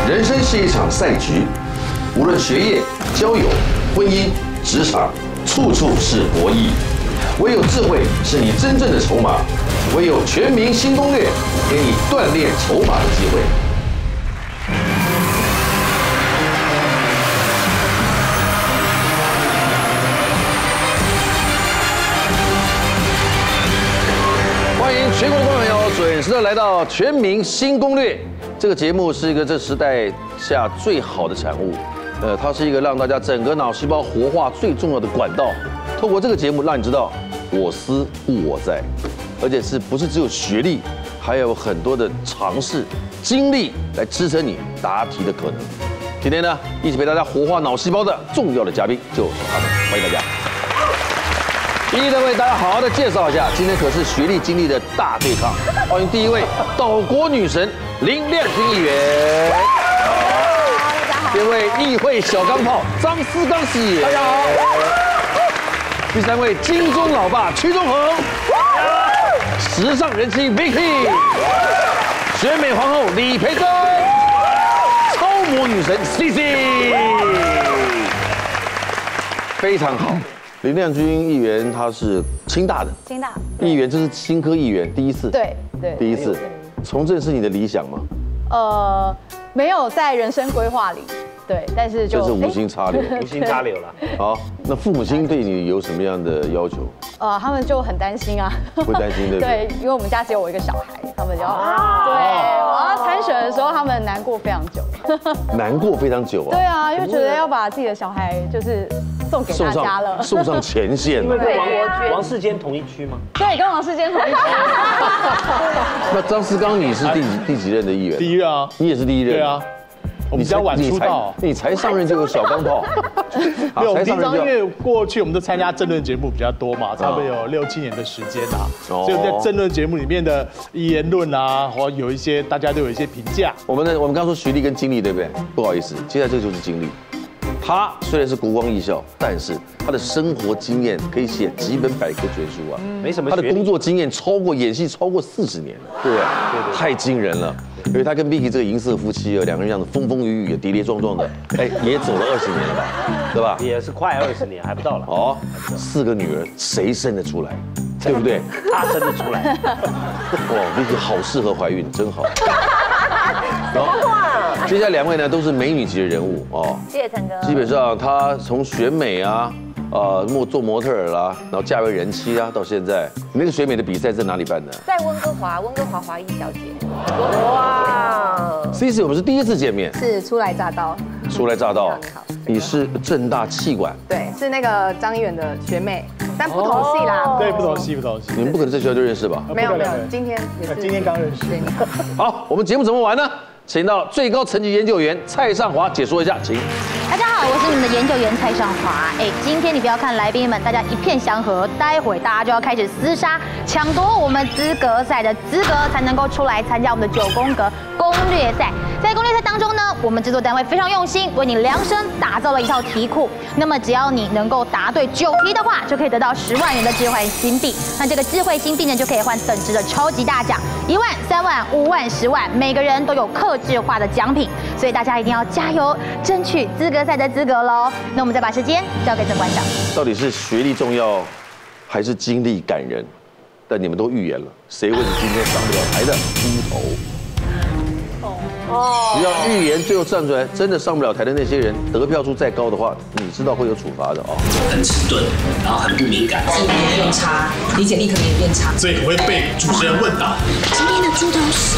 人生是一场赛局，无论学业、交友、婚姻、职场，处处是博弈。唯有智慧是你真正的筹码，唯有全民新攻略，给你锻炼筹码的机会。欢迎全国的观众朋友准时的来到《全民新攻略》。这个节目是一个这时代下最好的产物，它是一个让大家整个脑细胞活化最重要的管道。透过这个节目，让你知道我思故我在，而且不是只有学历，还有很多的尝试、经历来支撑你答题的可能。今天呢，一起陪大家活化脑细胞的重要的嘉宾就是他们，欢迎大家。一一的为大家好好的介绍一下，今天可是学历经历的大对抗。欢迎第一位岛国女神林亮君议员，第二位议会小钢炮张思刚议员，大家好。第三位金钟老爸屈中恒，时尚人妻 Vicky， 选美皇后李培珍，超模女神 CC， 非常好。林亮君议员他是清大的， 清大议员，这是新科议员第一次， 对， 第一次。从政是你的理想吗？ 没有在人生规划里，对，但是这是无心插柳， 无心插柳了。 好，那父母亲对你有什么样的要求？ 他们就很担心啊， 会担心对不对？ 对，因为我们家只有我一个小孩，他们就要对我要参选的时候，他们难过非常久。 难过非常久啊。 对啊，因为觉得要把自己的小孩就是送给大家了， 送上前线了。 因为跟王世坚同一区吗？ 对，跟王世坚同一区。 那张思刚你是第几任的议员？ 第一任啊， 你也是第一任。 对啊。我们比较晚出道， 你才上任就有小钢炮。 没有，平常因为过去我们都参加政论节目比较多嘛，差不多有6、7年的时间啦，所以在政论节目里面的言论啊，或有一些大家都有一些评价。 我们刚说学历跟经历对不对？不好意思，接下来这个就是经历。他虽然是国光艺校，但是他的生活经验可以写几本百科全书啊， 没什么。 他的工作经验演戏超过40年，对啊，太惊人了。因为他跟 Vicky 这个银色夫妻啊，两个人这样子风风雨雨、跌跌撞撞的，也走了20年了吧，对吧？ 也是快20年，还不到了。 哦，4个女儿，谁生得出来？对不对？ 他生得出来。 哇 ，Vicky 好适合怀孕，真好。接下来2位呢都是美女级的人物哦。 谢谢腾哥。 基本上她从选美啊，做模特儿啦，然后嫁为人妻啊，到现在，你那个选美的比赛在哪里办的？ 在温哥华华裔小姐。哇 ！CC 我们是第一次见面， 是初来乍到。 初来乍到，你是政大气管， 对，是那个张议员的学妹，但不同系啦。 对，不同系。 你们不可能在学校就认识吧？ 没有，今天也是。 今天刚认识。 好，我们节目怎么玩呢？请到最高层级研究员蔡尚华解说一下，请。 大家好，我是你们的研究员蔡尚华。今天你不要看来宾们，大家一片祥和，待会大家就要开始厮杀，抢夺我们资格赛的资格，才能够出来参加我们的9宫格攻略赛。在攻略赛当中呢，我们制作单位非常用心，为你量身打造了一套题库。那么只要你能够答对9题的话，就可以得到10万元的智慧新币。那这个智慧新币呢，就可以换等值的超级大奖，1万、3万、5万、10万，每个人都有客制化的奖品。所以大家一定要加油，争取资格赛的资格喽。那我们再把时间交给郑馆长。 到底是学历重要，还是经历感人？但你们都预言了，谁会是今天上不了台的猪头？只要预言最后站出来，真的上不了台的那些人，得票数再高的话，你知道会有处罚的哦。 很迟钝，然后很不敏感， 记忆力变差，理解力可能也变差， 所以很会被主持人问到。 今天的猪头是。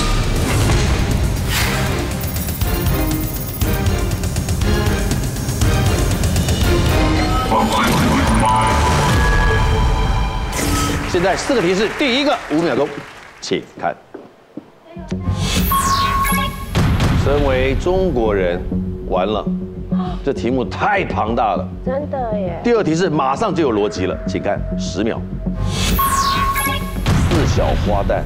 现在4个提示，第一个5秒钟，请看。身为中国人，完了，这题目太庞大了， 真的耶。 第2题是马上就有逻辑了，请看10秒。4小花旦。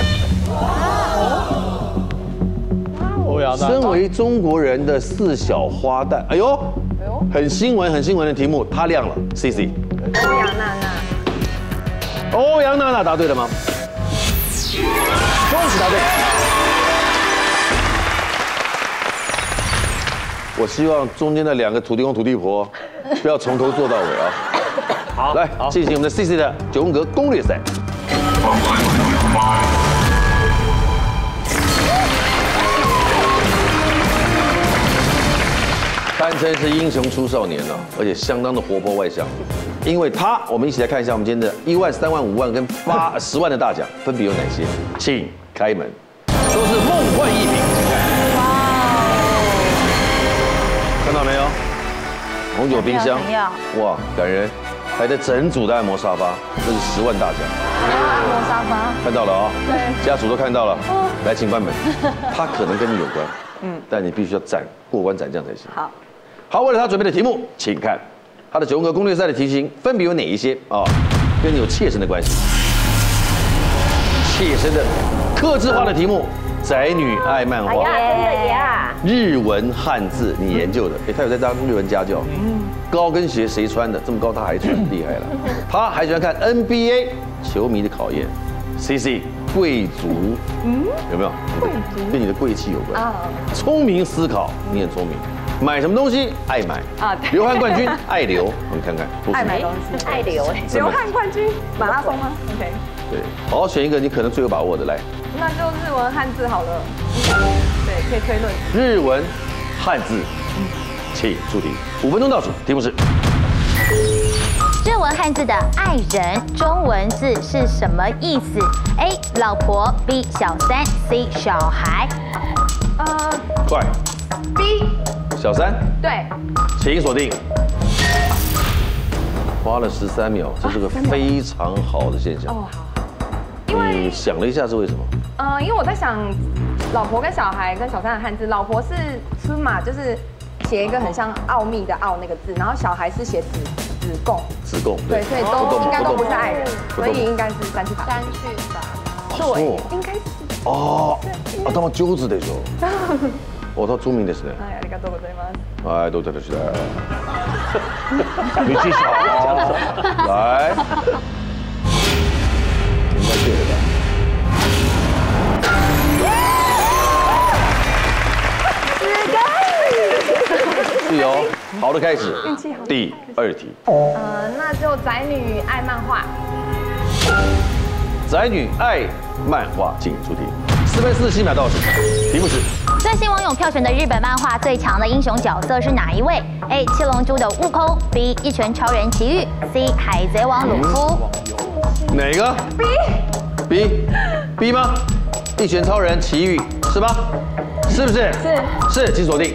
身为中国人的4小花旦，哎呦，很新闻的题目，他亮了 ，CC。 欧阳娜娜。 欧阳娜娜答对了吗？恭喜答对。 我希望中间的2个土地公土地婆不要从头做到尾啊。 好， 来进行我们的 CC 的9宫格攻略赛。堪称是英雄出少年啊，而且相当的活泼外向。因为他，我们一起来看一下我们今天的1万、3万、5万跟10万的大奖分别有哪些，请开门。都是梦幻一品，看到没有？红酒冰箱，哇，感人！还在整组的按摩沙发，这是10万大奖。 按摩沙发， 看到了啊， 对， 家属都看到了。来，请关门。他可能跟你有关，但你必须要过关斩将才行。好，为了他准备的题目，请看他的9宫格攻略赛的题型分别有哪一些啊？跟你有切身的关系，切身的、客制化的题目，宅女爱漫画。 真的呀！ 日文汉字你研究的，他有在当日文家教。高跟鞋谁穿的？这么高他还穿，厉害了。他还喜欢看 NBA 球迷的考验。CC 贵族，有没有？贵族跟你的贵气有关啊。聪明思考，你很聪明。买什么东西爱买啊？流汗冠军爱流，我们看看。 爱买东西，爱流哎。流汗冠军马拉松吗 ？OK。 对，好好选一个你可能最有把握的来。 那就日文汉字好了。对，可以推论。 日文汉字，请出题。5分钟倒数，题目是： 日文汉字的爱人中文字是什么意思 ？A. 老婆 B. 小三 C. 小孩。 快 B 小三， 对， 请锁定。花了13秒，这是个非常好的现象。 哦，好。 你想了一下是为什么？ 因为我在想，老婆跟小孩跟小三的汉字，老婆是出马，就是写一个很像奥秘的奥那个字，然后小孩是写子贡。子贡，对，所以应该都不是爱人，所以应该是3去法。3去法，对，应该是。哦， 頭上手でしょ。我到聪明ですね。 ありがとうございます。 はい、どうぞよろしく。 语气小， 来，应该对了吧？是哦，好的开始。第2题。 那就宅女爱漫画。 宅女爱漫画，请出题。4分47秒倒数，题目是： 最新网友票选的日本漫画最强的英雄角色是哪一位 ？A. 七龙珠的悟空 B. 一拳超人奇遇 C. 海贼王鲁夫。 哪个 ？B 吗？一拳超人奇遇是吗？是不是？是，请锁定。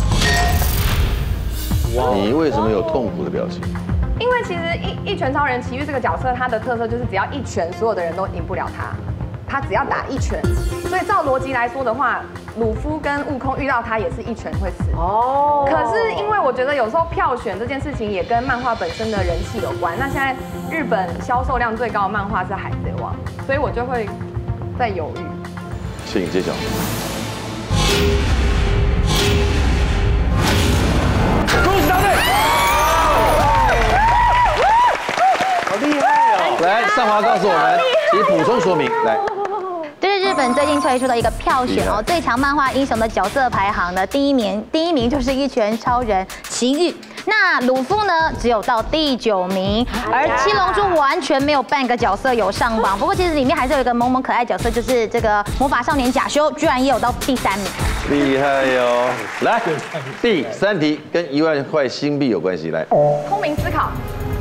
你为什么有痛苦的表情？ 因为其实一拳超人奇遇这个角色，他的特色就是只要一拳，所有的人都赢不了他。他只要打1拳，所以照逻辑来说的话，鲁夫跟悟空遇到他也是1拳会死。哦。可是因为我觉得有时候票选这件事情也跟漫画本身的人气有关。那现在日本销售量最高的漫画是《海贼王》，所以我就会在犹豫。 请揭晓。恭喜答对！ 好厉害哦！ 来，尚华告诉我们，请补充说明。来。 这是日本最近推出的一个票选哦，最强漫画英雄的角色排行的第一名就是一拳超人奇遇。那鲁夫呢，只有到第9名，而七龙珠完全没有半个角色有上榜。不过其实里面还是有一个萌萌可爱角色，就是这个魔法少年贾修，居然也有到第3名。 厉害哟！来，第3题跟1万块新币有关系。来， 聪明思考。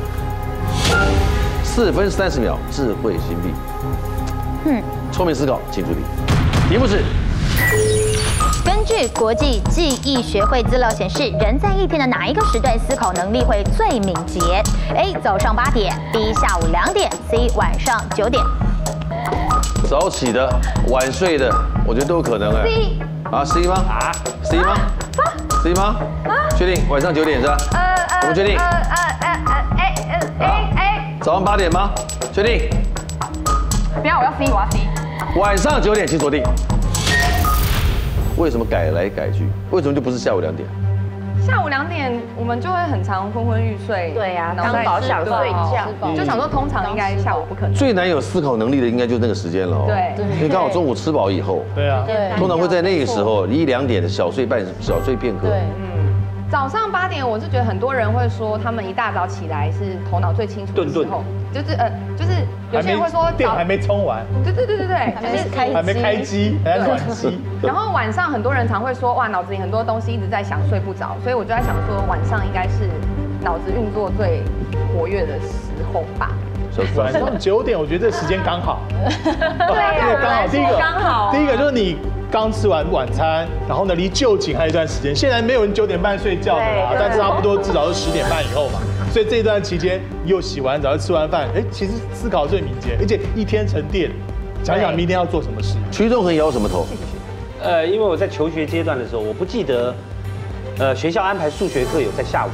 4分30秒，智慧新币。聪明思考，请注意。题目是： 根据国际记忆学会资料显示，人在一天的哪一个时段思考能力会最敏捷 ？A. 早上8点 ，B. 下午2点 ，C. 晚上9点。 早起的、晚睡的，我觉得都有可能哎。C 吗？C 吗？C 吗？确定晚上9点是吧？我们确定。A。早上8点吗？确定。 不要，我要 C， 我要 C。 晚上9点，请锁定。为什么改来改去？为什么就不是下午2点？ 下午2点我们就会很常昏昏欲睡。对呀，刚饱想睡觉，就想说通常应该下午不可能。 最难有思考能力的应该就是那个时间了哦。对，因为刚好中午吃饱以后。 对啊。 通常会在那个时候1、2点的小睡片刻。对， 早上8点，我是觉得很多人会说，他们一大早起来是头脑最清楚的时候，就是有些人会说电还没充完， 对，就是还没开机，还在暖机。 然后晚上很多人常会说，哇，脑子里很多东西一直在想，睡不着，所以我就在想说，晚上应该是脑子运作最活跃的时候吧。 晚上9点，我觉得这时间刚好。 对， 刚好。第一个就是你刚吃完晚餐，然后呢，离就寝还有一段时间。现在没有人9点半睡觉的啦，但差不多至少是10点半以后嘛。所以这一段期间又洗完澡，又吃完饭，其实思考最敏捷，而且一天沉淀，想想明天要做什么事。 屈中恒摇什么头？ 因为我在求学阶段的时候，我不记得，学校安排数学课有在下午，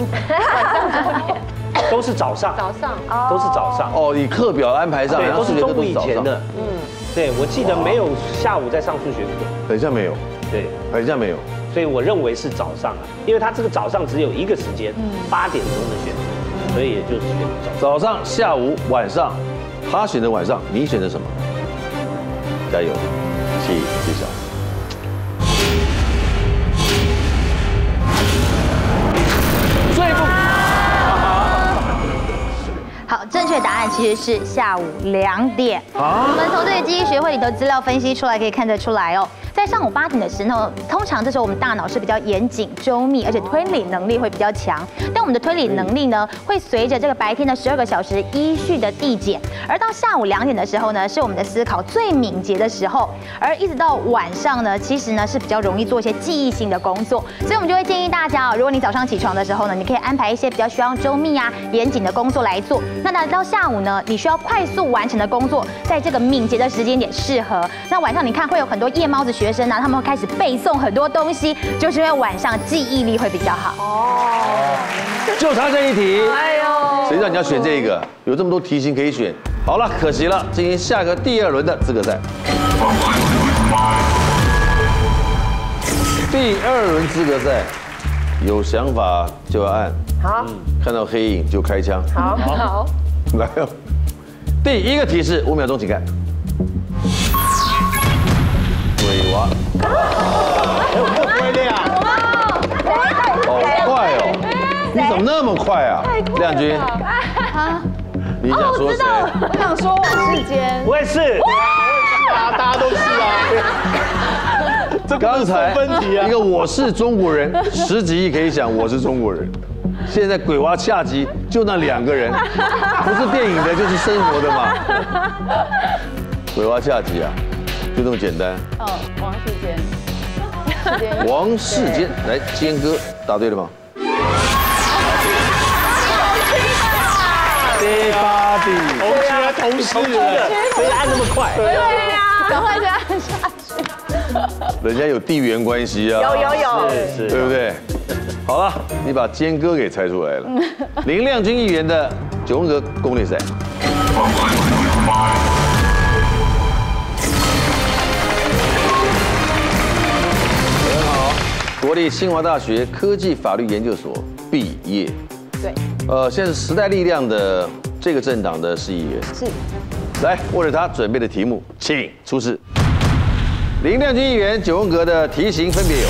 都是早上，都是早上。 哦，你课表安排上， 对，都是中午以前的。对，我记得没有下午在上数学课， 很像没有， 对， 很像没有。 所以我认为是早上啊，因为他这个早上只有一个时间，8点钟的选择，所以也就是选早上、下午、晚上，他选择晚上，你选择什么？加油，请揭晓。最不。 好，正确答案其实是下午2点。我们从这个记忆学会里头资料分析出来，可以看得出来哦。在上午8点的时候，通常这时候我们大脑是比较严谨、周密，而且推理能力会比较强。但我们的推理能力呢，会随着这个白天的12个小时依序的递减。而到下午2点的时候呢，是我们的思考最敏捷的时候。而一直到晚上呢，其实呢是比较容易做一些记忆性的工作。所以我们就会建议大家哦，如果你早上起床的时候呢，你可以安排一些比较需要周密啊、严谨的工作来做。那到下午呢，你需要快速完成的工作，在这个敏捷的时间点适合。那晚上你看会有很多夜猫子学生啊，他们会开始背诵很多东西，就是因为晚上记忆力会比较好。 就差这一题。哎呦，谁让你要选这个？有这么多题型可以选。好了，可惜了，进行下个第2轮的资格赛。第2轮资格赛，有想法就要按。好，看到黑影就开枪。好，来哦。第1个提示，5秒钟，请看。鬼娃。 不会亮。 好快哦！你怎么那么快啊？亮君。你想说谁？ 我想说王世坚。 我也是。 大家都是啊。 刚才一个我是中国人，10几亿可以想我是中国人。现在鬼娃下集就那2个人，不是电影的，就是生活的嘛。鬼娃下集啊，就这么简单。 王世坚。 王世坚，来，坚哥答对了吗 ？8B， 同学同事的， 谁按那么快？ 对呀，赶快就按下去。 人家有地缘关系啊， 有， 是， 对不对？好了，你把坚哥给猜出来了。林亮君议员的9宫格攻略赛。很好，国立清华大学科技法律研究所毕业。 对。 现在是时代力量的这个政党的市议员。 是。 来，为了他准备的题目，请出示。林亮君议员9宫格的题型分别有。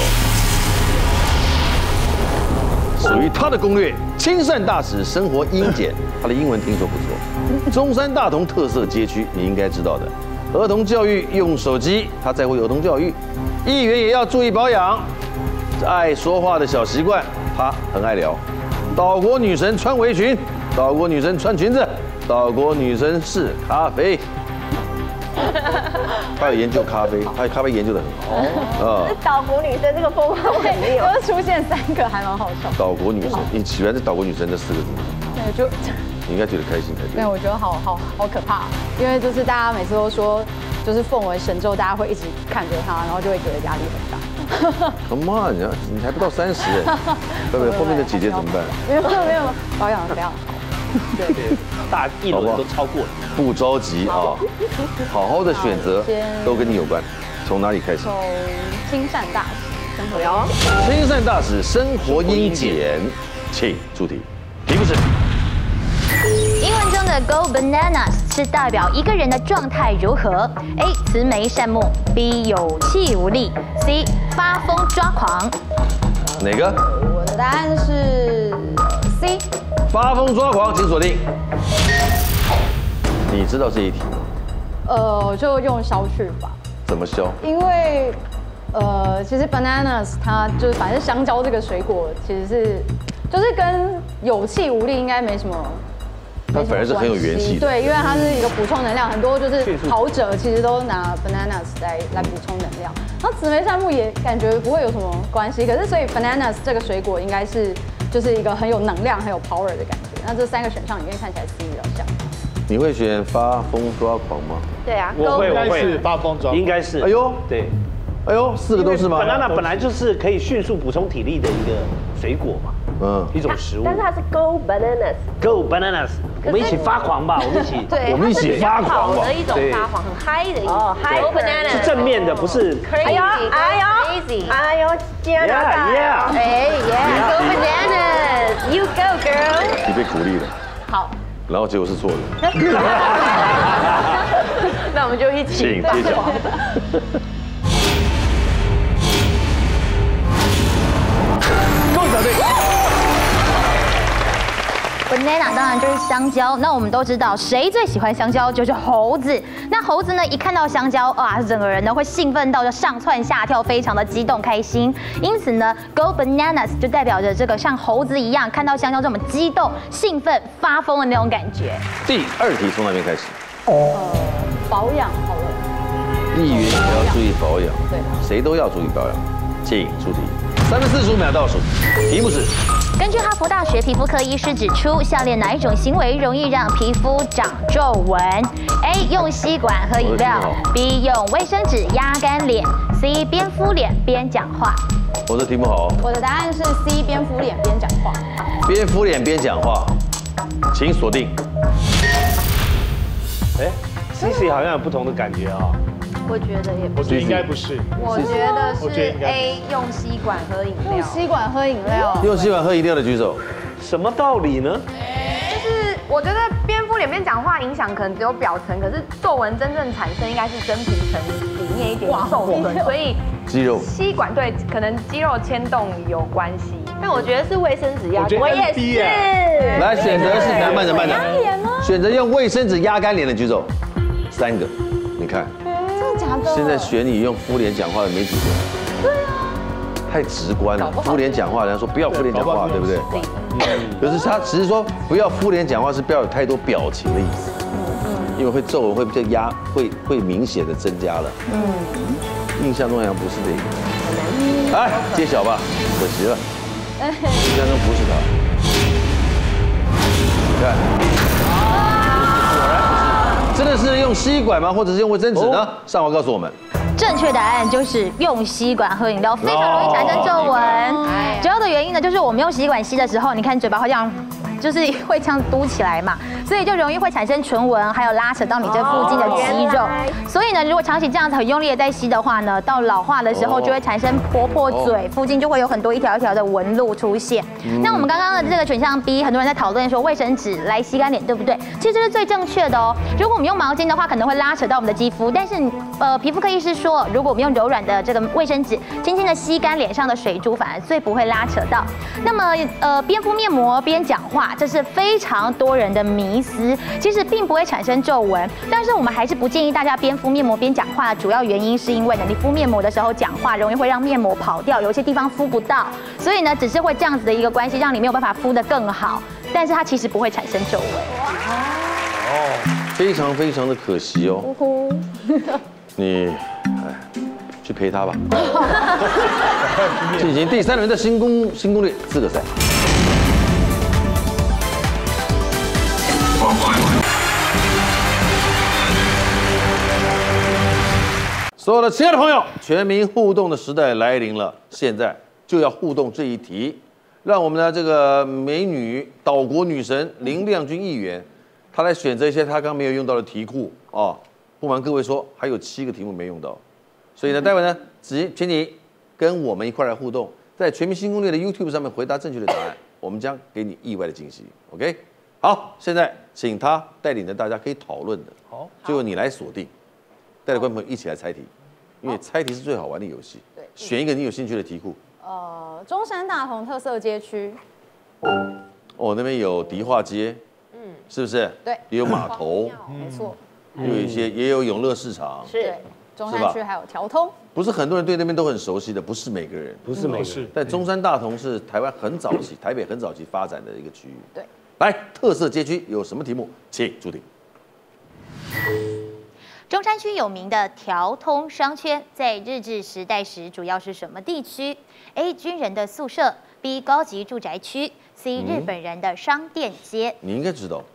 属于他的攻略，亲善大使生活英简，他的英文听说不错。中山大同特色街区，你应该知道的。儿童教育用手机，他在乎儿童教育。议员也要注意保养，爱说话的小习惯，他很爱聊。岛国女神穿围裙，岛国女神穿裙子，岛国女神是咖啡。他有研究咖啡，他咖啡研究得很好。 岛国女生这个风格很厉害， 都出现3个，还蛮好笑。 岛国女神，你喜欢这岛国女神这4个字？ 对，就你应该觉得开心才对。 没有，我觉得好可怕，因为就是大家每次都说，就是奉为神咒，大家会一直看着他，然后就会觉得压力很大。 Come on，你还不到30哎，对不对？后面的姐姐怎么办？ 没有，保养得非常好。 对，大1轮都超过了。 不着急啊，好好的选择都跟你有关。从哪里开始？ 从亲善大使生活。 亲善大使生活英简，请出题。题目是： 英文中的 Go Bananas 是代表一个人的状态如何 ？A. 慈眉善目 ，B. 有气无力 ，C. 发疯抓狂。 哪个？ 的答案是 C。 发疯抓狂，请锁定。你知道这一题吗？ 就用消去法。 怎么消？ 因为其实 bananas 它就是反正香蕉这个水果其实是就是跟有气无力应该没什么。 它反而是很有元气的。 对，因为它是一个补充能量，很多就是跑者其实都拿 bananas 来补充能量。然后紫莓山木也感觉不会有什么关系，可是所以 bananas 这个水果应该是就是一个很有能量、很有 power 的感觉。那这3个选项里面看起来 C 比较像。你会选发疯抓狂吗？ 对啊， 我会发疯抓狂， 应该是。 哎呦， 对， 哎呦，4个都是吗 ？banana 本来就是可以迅速补充体力的一个水果嘛，一种食物。 但是它是 Go Bananas， 我们一起发狂吧，我们一起， 对， 我们一起发狂吧。 的一种发狂，很嗨的一种。嗨 Go Bananas 是正面的，不是。 哎呦，加拿大，哎 ，Go Bananas，You go girl。 你被鼓励了。 好。 然后结果是错的。 那我们就一起。 请揭晓。恭喜答对。 banana 当然就是香蕉，那我们都知道谁最喜欢香蕉就是猴子。那猴子呢，一看到香蕉，哇，整个人呢会兴奋到就上蹿下跳，非常的激动开心。因此呢 ，Go Bananas 就代表着这个像猴子一样，看到香蕉这么激动、兴奋、发疯的那种感觉。 第2题从哪边开始？ 保养好了。 议员也要注意保养， 对， 谁都要注意保养。请出题，3分45秒倒数，题目是。 根据哈佛大学皮肤科医师指出，下列哪一种行为容易让皮肤长皱纹 ？A. 用吸管喝饮料 ；B. 用卫生纸压干脸 ；C. 边敷脸边讲话。 我的题目好。 我的答案是 C. 边敷脸边讲话。 边敷脸边讲话，请锁定。 哎 ，CC 好像有不同的感觉啊。 我觉得也不是， 我觉得应该不是。 我觉得是 A 用吸管喝饮料。 用吸管喝饮料。 用吸管喝饮料的举手。 什么道理呢？ 就是我觉得边敷脸边讲话影响可能只有表层，可是皱纹真正产生应该是真皮层里面一点受损，所以肌肉吸管对可能肌肉牵动有关系。 但我觉得是卫生纸压干。 我也是。 来，选择是慢着。选择用卫生纸压干脸的举手，3个，你看。现在选你用敷脸讲话的没几个。对啊。太直观了，敷脸讲话，人家说不要敷脸讲话，对不对？可是他只是说不要敷脸讲话，是不要有太多表情的意思。因为会皱纹会比较压，会明显的增加了。印象中好像不是这个。来揭晓吧，可惜了。印象中不是他。你看。真的是用吸管吗？或者是用卫生纸呢？上网告诉我们。 正确答案就是用吸管喝饮料，非常容易产生皱纹。主要的原因呢，就是我们用吸管吸的时候，你看嘴巴好像就是会这样嘟起来嘛，所以就容易会产生唇纹，还有拉扯到你这附近的肌肉。所以呢，如果长期这样子很用力的在吸的话呢，到老化的时候就会产生破嘴，附近就会有很多一条一条的纹路出现。那我们刚刚的这个选项 B， 很多人在讨论说卫生纸来吸干脸，对不对？其实这是最正确的哦。如果我们用毛巾的话，可能会拉扯到我们的肌肤，但是皮肤科医师说，如果我们用柔软的这个卫生纸，轻轻的吸干脸上的水珠，反而最不会拉扯到。那么边敷面膜边讲话，这是非常多人的迷思，其实并不会产生皱纹，但是我们还是不建议大家边敷面膜边讲话的主要原因是因为呢，你敷面膜的时候讲话容易会让面膜跑掉，有一些地方敷不到，所以呢，只是会这样子的一个关系，让你没有办法敷得更好，但是它其实不会产生皱纹。 非常非常的可惜哦。你去陪他吧。进行第3轮的新攻略资格赛。所有的亲爱的朋友，全民互动的时代来临了，现在就要互动这一题，让我们的这个美女岛国女神林亮君议员，她来选择一些她刚没有用到的题库哦。不瞒各位说，还有7个题目没用到，所以呢，待会呢，请你跟我们一块来互动，在全民新攻略的 YouTube 上面回答正确的答案，我们将给你意外的惊喜。OK， 好，现在请他带领着大家可以讨论的，好，最后你来锁定，带着观众朋友一起来猜题，因为猜题是最好玩的游戏。对，选一个你有兴趣的题库， 中山大同特色街区。 哦，那边有迪化街，是不是？ 对， 也有码头， 没错。 也有永乐市场， 是。中山区还有条通。 不是很多人对那边都很熟悉的，不是每个人， 不是每个人。 但中山大同是台湾很早期、台北很早期发展的一个区域。 对。 来，特色街区有什么题目？请出题。 中山区有名的条通商圈，在日治时代时主要是什么地区 ？A. 军人的宿舍 ，B. 高级住宅区 ，C. 日本人的商店街。 你应该知道。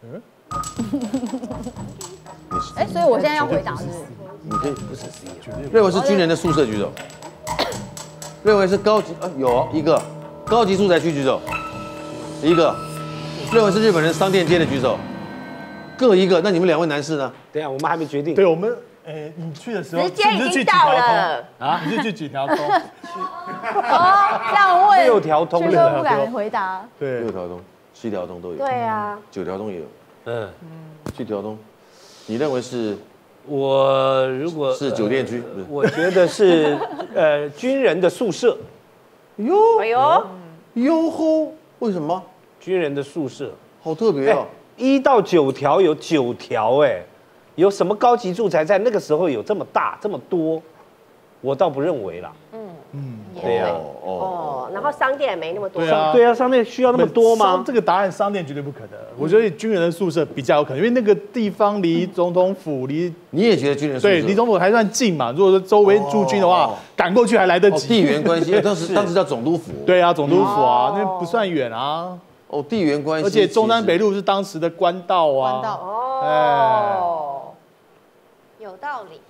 所以我现在要回答是？ 你可以不是 C， 认为是军人的宿舍举手。认为是高级有一个高级住宅区举手，一个。认为是日本人商店街的举手，各一个。那你们2位男士呢？ 等一下，我们还没决定。 对，我们，你去的时候时间已经到了啊？你是去几条通？ 这样问 6条通， 就不敢回答。 对 ，6条通、7条通都有。 对啊 ，9条通也有。7条通，你认为是？ 我如果是酒店区， 我觉得是军人的宿舍。 哎呦吼，为什么？ 军人的宿舍好特别哦 ，1到9条有9条，有什么高级住宅在那个时候有这么大这么多？我倒不认为啦。对呀。 然后商店也没那么多。 对啊，商店需要那么多吗？ 这个答案商店绝对不可能。我觉得军人的宿舍比较有可能，因为那个地方离总统府你也觉得军人宿舍对离总统还算近嘛？如果说周围驻军的话，赶过去还来得及。 地缘关系，当时叫总督府。 对啊，总督府啊，那不算远啊。 地缘关系， 而且中山北路是当时的官道啊。 官道有道理。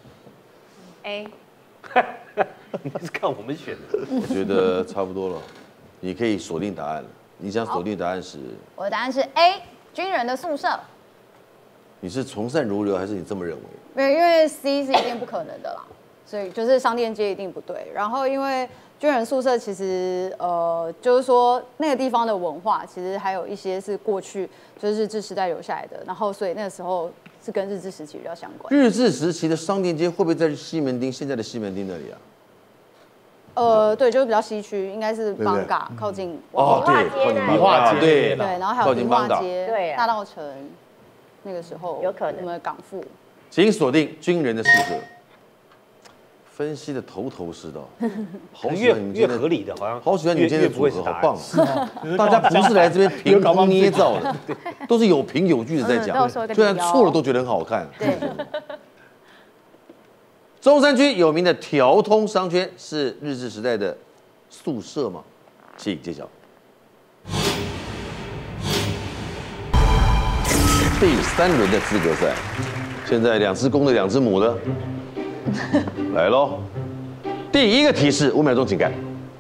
A， 你是看我们选的？ 我觉得差不多了，你可以锁定答案了。你想锁定答案是？ 我的答案是 A， 军人的宿舍。 你是从善如流，还是你这么认为？ 没有，因为 C 是一定不可能的啦，所以就是商店街一定不对。然后因为军人宿舍其实就是说那个地方的文化，其实还有一些是过去就是日治时代留下来的，然后所以那个时候是跟日治时期比较相关。 日治时期的商店街会不会在西门町现在的西门町那里啊？ 对，就是比较西区，应该是邦嘎靠近对，靠近理化街， 对，然后还有理化街、 对大稻埕，那个时候有可能我们的港富。 请锁定军人的宿舍。分析的头头是道，好喜欢你越合理的， 好喜欢你今天的组合，好棒！大家不是来这边凭空捏造的，都是有凭有据的在讲，虽然错了都觉得很好看。 对。 中山区有名的条通商圈是日治时代的宿舍吗？请揭晓。第3轮的资格赛，现在2只公的2只母的。来喽！第一个提示，5秒钟，请看。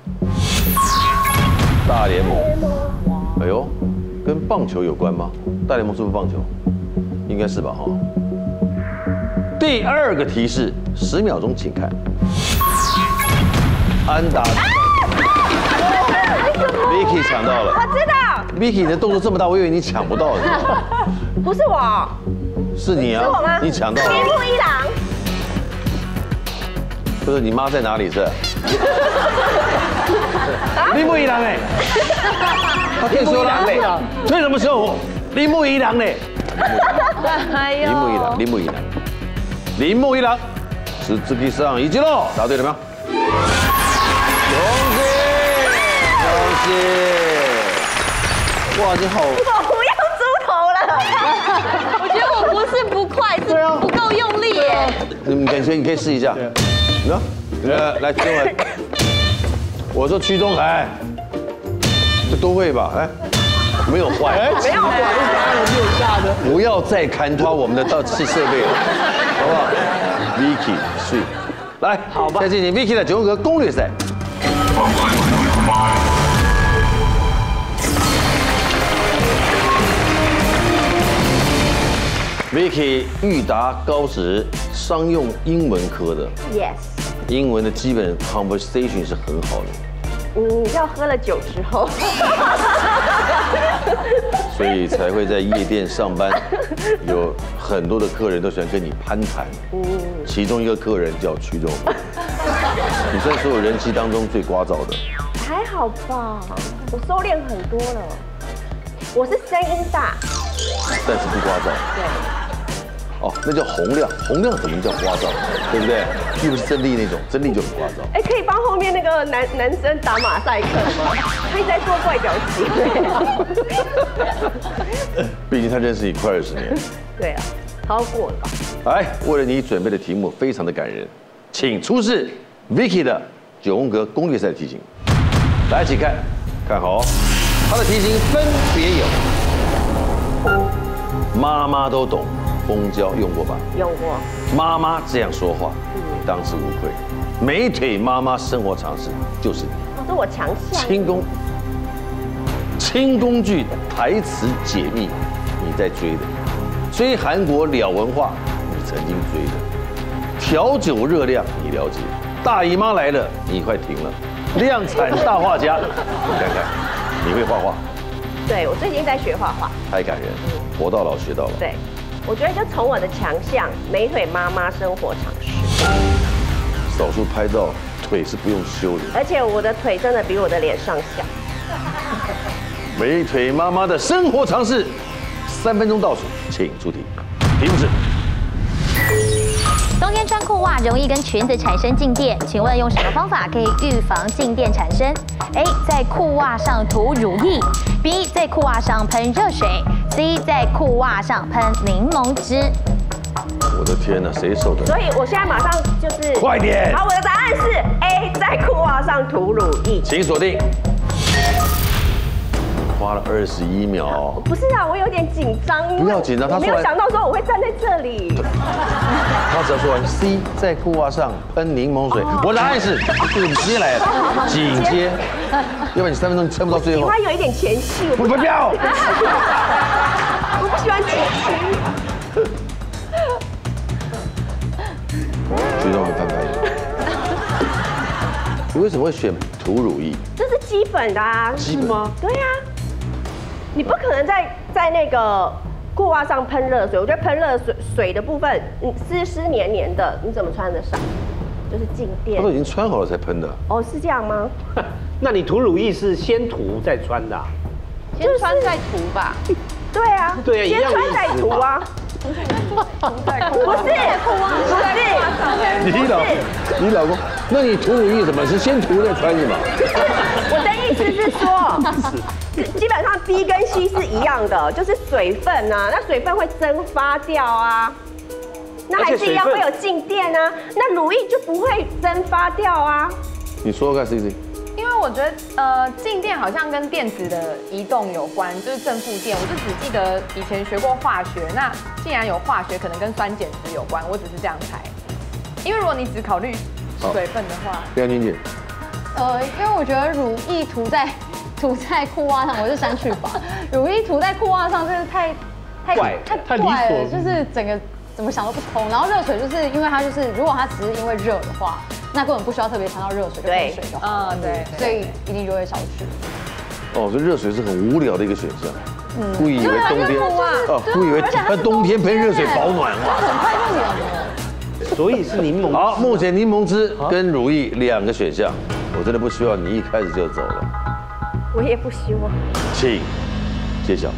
大联盟，哎呦，跟棒球有关吗？大联盟是不是棒球？应该是吧，哈。第2个提示，10秒钟，请看。安达，Vicky 抢到了。 我知道。 Vicky 你的动作这么大，我以为你抢不到的。 不是我。 是你啊？ 是我吗？ 你抢到了。 铃木一郎。 就是你妈在哪里是？铃木一郎哎，他退休了嘞，退什么休？铃木一郎嘞，铃木一郎，铃木一郎，铃木一郎，是自己上一级喽，答对了没有？恭喜！哇，你好！ 我不要猪头了， 我觉得我不是不快，是不够用力耶。 你可以试一下。来，中文。我说屈中海，这都会吧？哎，没有坏， 没有坏， 不要再砍垮我们的设备了，好不好 ？Vicky 睡，来，好吧，再进行 Vicky 的9宫格攻略赛。Vicky 裕达高职商用英文科的 ，Yes， 英文的基本 conversation 是很好的。 要喝了酒之后， 所以才会在夜店上班，有很多的客人都喜欢跟你攀谈。其中一个客人叫屈中，你在所有人妻当中最聒噪的。 还好吧，我收敛很多了。我是声音大， 但是不聒噪。 对。 哦，那叫洪亮，洪亮怎么叫聒噪？对不对？又不是真力那种，真力就很聒噪。 哎，可以帮后面那个男生打马赛克吗？他一直在做怪表情。 毕竟他认识你快20年。 对啊，超过了吧？ 来，为了你准备的题目非常的感人，请出示 Vicky 的9宫格攻略赛的题型。来，一起看，看好，它的题型分别有：妈妈都懂，蜂胶用过吧？ 用过。 妈妈这样说话，当之无愧。美腿妈妈生活常识就是你。 哦，这我强项。 轻工具台词解密，你在追的；追韩国了文化，你曾经追的；调酒热量，你了解；大姨妈来了，你快停了；量产大画家，你看看，你会画画？ 对，我最近在学画画。 太感人，活到老学到老。 对，我觉得就从我的强项美腿妈妈生活常识。 少数拍到腿是不用修的， 而且我的腿真的比我的脸上小。 美腿妈妈的生活常识，3分钟倒数，请出题。题目是： 冬天穿裤袜容易跟裙子产生静电，请问用什么方法可以预防静电产生 ？A. 在裤袜上涂乳液 ；B. 在裤袜上喷热水 ；C. 在裤袜上喷柠檬汁。 我的天哪，谁受得了？ 所以我现在马上就是快点！ 好，我的答案是 A， 在裤袜上涂乳液。 请锁定。花了21秒。 不是啊，我有点紧张。 不要紧张，他没有想到说我会站在这里。 他只要说完 C， 在裤袜上喷柠檬水。我答案是，这个你直接来了，紧接，要不然你3分钟撑不到最后。 喜欢有一点前戏， 不要。 我不喜欢前戏。 就让我们翻白眼。你为什么会选涂乳液？ 这是基本的啊。 基本吗？ 对呀。你不可能在那个裤袜上喷热水，我觉得喷热水的部分，湿黏黏的，你怎么穿得上？就是静电。 他都已经穿好了才喷的。 哦，是这样吗？ 那你涂乳液是先涂再穿的？ 先穿再涂吧。 对啊。 对啊， 先穿再涂啊。不是， 你老公，那你涂乳液怎么是先涂再穿是吗？ 我的意思是说，基本上 B 跟 C 是一样的，就是水分啊，那水分会蒸发掉啊，那还是一样会有静电啊，那乳液就不会蒸发掉啊。 你说看 CC。 因为我觉得静电好像跟电子的移动有关，就是正负电。我就只记得以前学过化学，那既然有化学，可能跟酸碱值有关，我只是这样猜。因为如果你只考虑水分的话， 梁君姐， 因为我觉得乳液涂在裤袜上，我是删去法。乳液涂在裤袜上真的太怪了，就是整个怎么想都不通。然后热水就是因为它就是如果它只是因为热的话。那根本不需要特别强调热水跟温水就好。对，所以一定就会少去。 哦，所以热水是很无聊的一个选项。故意以为冬天故意以为冬天喷热水保暖哇， 很快就凉了。 所以是柠檬。 好，目前柠檬汁跟乳液2个选项，我真的不希望你一开始就走了。 我也不希望。 请揭晓。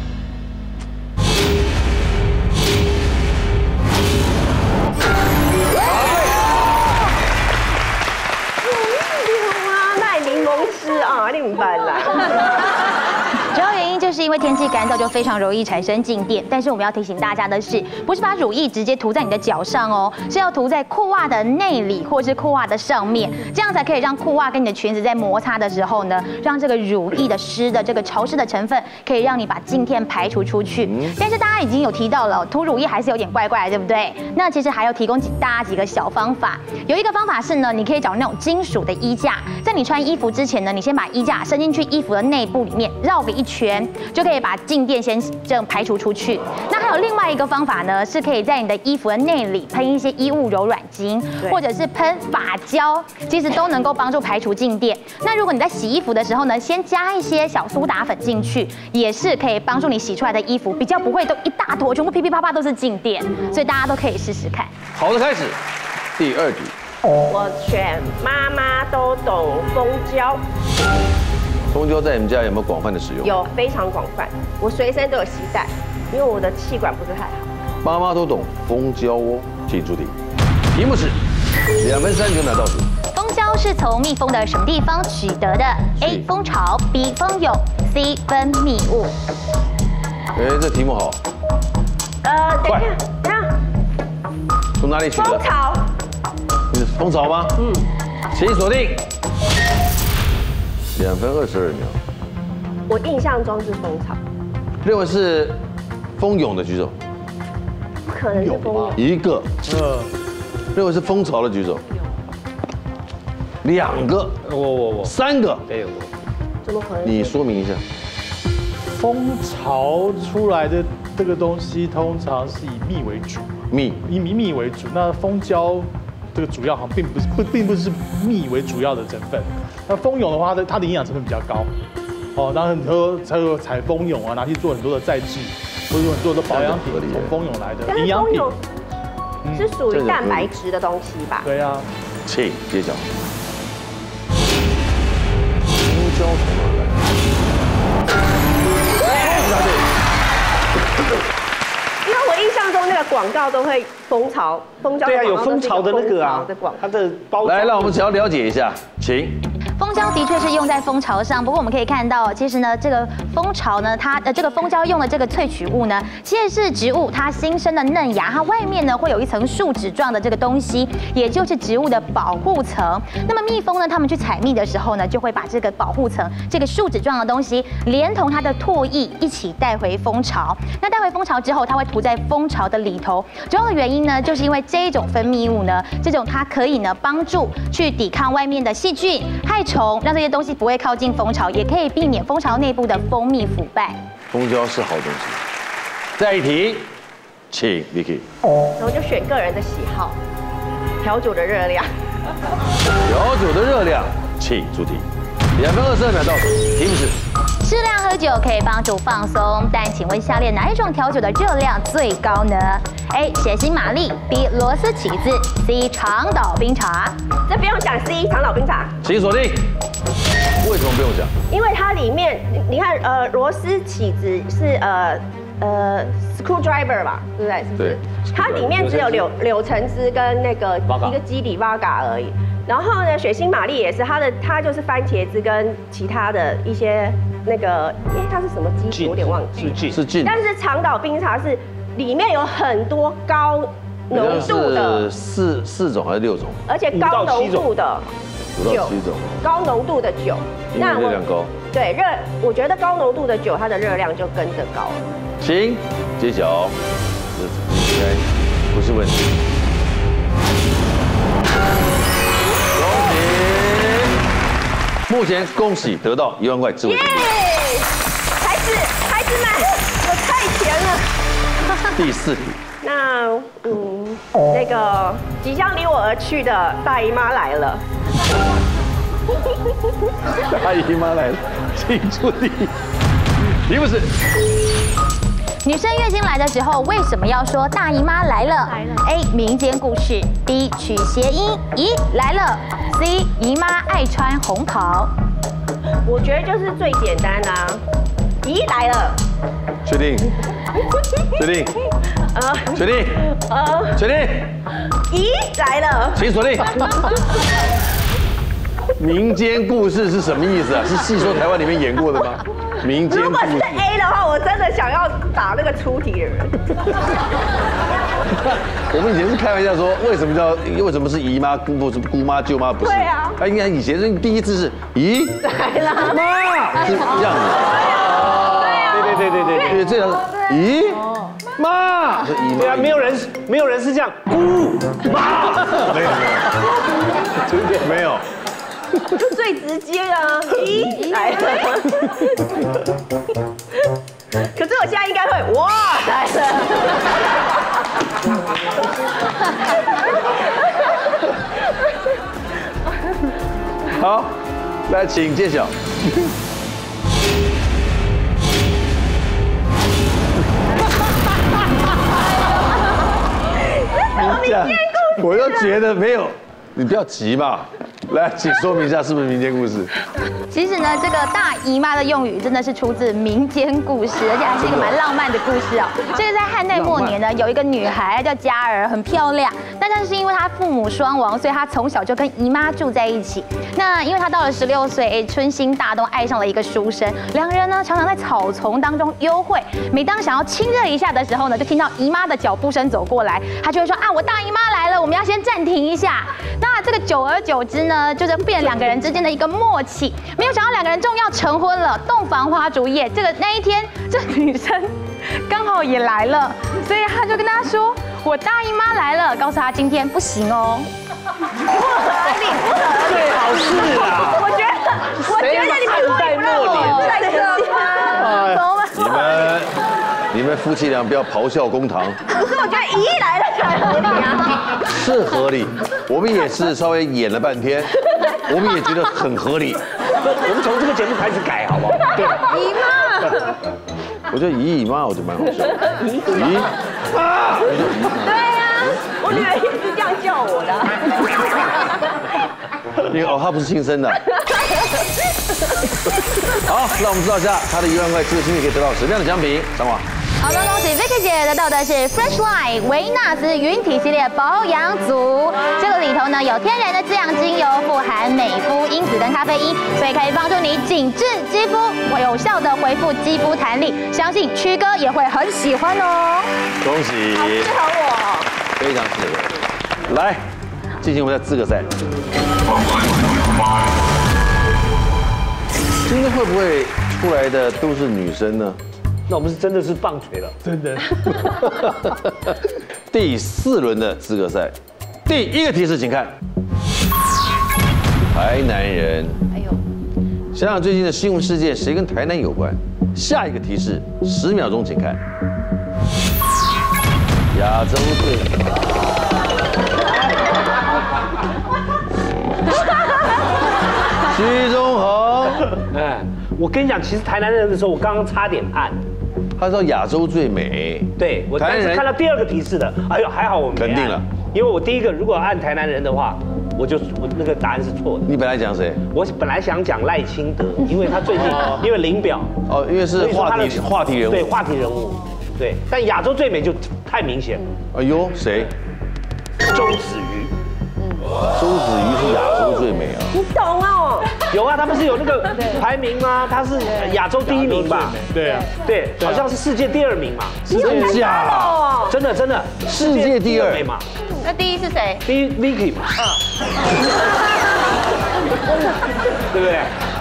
啊，你唔办啦。 主要原因就是因为天气干燥，就非常容易产生静电。但是我们要提醒大家的是，不是把乳液直接涂在你的脚上哦，是要涂在裤袜的内里或是裤袜的上面，这样才可以让裤袜跟你的裙子在摩擦的时候呢，让这个乳液的这个潮湿的成分，可以让你把静电排除出去。但是大家已经有提到了，涂乳液还是有点怪怪的，对不对？那其实还要提供大家几个小方法。有一个方法是呢，你可以找那种金属的衣架，在你穿衣服之前呢，你先把衣架伸进去衣服的内部里面，绕个1圈，就可以把静电先这样排除出去。那还有另外一个方法呢，是可以在你的衣服的内里喷一些衣物柔软巾，或者是喷发胶，其实都能够帮助排除静电。那如果你在洗衣服的时候呢，先加一些小苏打粉进去，也是可以帮助你洗出来的衣服比较不会都一大坨全部噼噼啪啪都是静电，所以大家都可以试试看。 好的，开始第2题。 我选妈妈都懂蜂胶。 蜂胶在你们家有没有广泛的使用？ 有，非常广泛，我随身都有携带，因为我的气管不是太好。 妈妈都懂蜂胶哦，请出题。题目是2分39秒倒数。 蜂胶是从蜜蜂的什么地方取得的 ？A. 蜂巢 B. 蜂蛹 C. 分泌物。 哎，这题目好。 等一下， 从哪里取得？ 蜂巢。 你是蜂巢吗？嗯。请锁定。2分22秒。 我印象中是蜂巢。 认为是蜂蛹的举手。 不可能是蜂蛹。 一个。认为是蜂巢的举手。2个。 我 3个。 对， 怎么可能？ 你说明一下。 蜂巢出来的这个东西通常是以蜜为主，以蜜为主。那蜂胶这个主要好像并不是蜜为主要的成分。那蜂蛹的话，它的营养成分比较高。哦，然后很多才有采蜂蛹啊，拿去做很多的再制，或者很多的保养品，从蜂蛹来的营养品。 是属于蛋白质的东西吧？ 对啊。 请揭晓。蜂胶从哪来？ 因为我印象中那个广告都会蜂胶。 对啊，有蜂巢的那个啊，它的包装。 来，让我们只要了解一下，请。 蜂胶的确是用在蜂巢上，不过我们可以看到，其实呢，这个蜂巢呢，它这个蜂胶用的这个萃取物呢，其实是植物它新生的嫩芽，它外面呢会有一层树脂状的这个东西，也就是植物的保护层。那么蜜蜂呢，它们去采蜜的时候呢，就会把这个保护层、这个树脂状的东西，连同它的唾液一起带回蜂巢。那带回蜂巢之后，它会涂在蜂巢的里头。主要的原因呢，就是因为这一种分泌物呢，这种它可以呢帮助去抵抗外面的细菌、害虫，让这些东西不会靠近蜂巢，也可以避免蜂巢内部的蜂蜜腐败。 蜂胶是好东西。再一题，请 Vicky。 然后就选个人的喜好，调酒的热量。 调酒的热量，请出题。2分22秒倒数，题目是。 适量喝酒可以帮助放松，但请问下列哪一种调酒的热量最高呢 ？A. 血腥玛丽 B. 螺丝起子 C. 长岛冰茶。 这不用讲 C. 长岛冰茶。 请锁定。为什么不用讲？ 因为它里面，你看，螺丝起子是screwdriver 吧，对不对？ 对。 它里面只有柳橙汁跟那个一个基底 Vaga 而已。然后呢，血腥玛丽也是它就是番茄汁跟其他的一些那个，它是什么基底？我有点忘记。 是劲。 但是长岛冰茶是里面有很多高浓度的 4种还是6种？ 而且高浓度的 5到7种。高浓度的酒， 那热量高。 对我觉得高浓度的酒，它的热量就跟着高了。 请揭晓，这应该不是问题。目前恭喜得到1万块智慧金币。孩子们， 我太甜了。 第4题。 那那个即将离我而去的大姨妈来了。 大姨妈来了，请出题。题目是。 女生月经来的时候，为什么要说大姨妈来了 ？A. 民间故事 B. 取谐音姨来了 C. 姨妈爱穿红袍。 我觉得就是最简单啦，姨来了。 确定？确定？确定？确定？ 姨来了。 请锁定。民间故事是什么意思啊？是戏说台湾里面演过的吗？民间故事。如果是 A 的话，我真的想要打那个出题的人。 我们以前是开玩笑说，为什么是姨妈不是姑妈舅妈不是？ 对啊。 他应该以前是第一次是姨来了妈是这样子。对，这样姨妈是姨妈。 对啊，没有人是这样姑妈。 没有。 就最直接啊，咦来了。可是我现在应该会哇来了。 好，来请揭晓。我就觉得没有，你不要急嘛。 来，请说明一下是不是民间故事？ 其实呢，这个大姨妈的用语真的是出自民间故事，而且还是一个蛮浪漫的故事哦。这个在汉代末年呢，有一个女孩叫佳儿，很漂亮，但是因为她父母双亡，所以她从小就跟姨妈住在一起。那因为她到了16岁，春心大动，爱上了一个书生，两个人呢常常在草丛当中幽会。每当想要亲热一下的时候呢，就听到姨妈的脚步声走过来，她就会说啊，我大姨妈来了，我们要先暂停一下。那这个久而久之呢，就是变两个人之间的一个默契。没有想到两个人终于要成婚了，洞房花烛夜，那一天，这女生刚好也来了，所以他就跟他说，我大姨妈来了，告诉他今天不行哦。 不合理，不合理， 最好是啊。 我觉得你们代末年太可怕。 你们夫妻俩不要咆哮公堂。 不是，我觉得姨来了才合理啊。 是合理，我们也是稍微演了半天，我们也觉得很合理。 我们从这个节目开始改好不好？对， 姨妈。 我觉得姨妈我就蛮好笑的。姨妈， 对啊，我女儿也是这样叫我的。 因为她不是亲生的。好，让我们知道一下她的1万块这个幸运可以得到什么样的奖品？张华。 好的，恭喜 Vicky 姐得到的是 Fresh Line 维纳斯云体系列保养组。这个里头呢有天然的滋养精油，富含美肤因子跟咖啡因，所以可以帮助你紧致肌肤，有效的恢复肌肤弹力。相信曲哥也会很喜欢哦。 恭喜， 好适合我， 非常适合。来，进行我们的资格赛。今天会不会出来的都是女生呢？ 那我们是真的是棒槌了， 真的。 第4轮的资格赛，第1个提示，请看。台南人。哎呦，想想最近的新闻事件，谁跟台南有关？下一个提示，10秒钟，请看。亚洲队。徐中恒。 哎，我跟你讲，其实台南人的时候，我刚刚差点按。 他说亚洲最美。 对，我当时看到第2个提示的，哎呦，还好我没按。 肯定了， 因为我第一个如果按台南人的话，我那个答案是错的。 你本来讲谁？ 我本来想讲赖清德，因为他最近因为领表哦，因为是话题人物。 对，话题人物。对，但亚洲最美就太明显了。 哎呦，谁？ 周子瑜。 周子瑜是亚洲最美啊！ 你懂哦？ 有啊，他不是有那个排名吗？他是亚洲第1名吧？ 对啊， 对，好像是世界第2名嘛。 真假？ 真的， 世界第2 名嘛。 那第1是谁？ 第1 Vicky 嘛。对不对？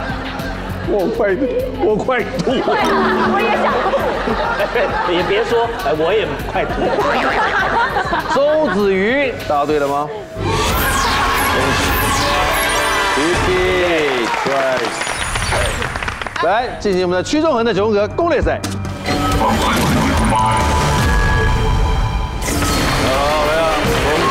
我快吐了。 我也想吐。 也别说，我也快吐了。 周子瑜，答对了吗？Vicky Twice， 来进行我们的屈中恒的9宫格攻略赛。好，来了，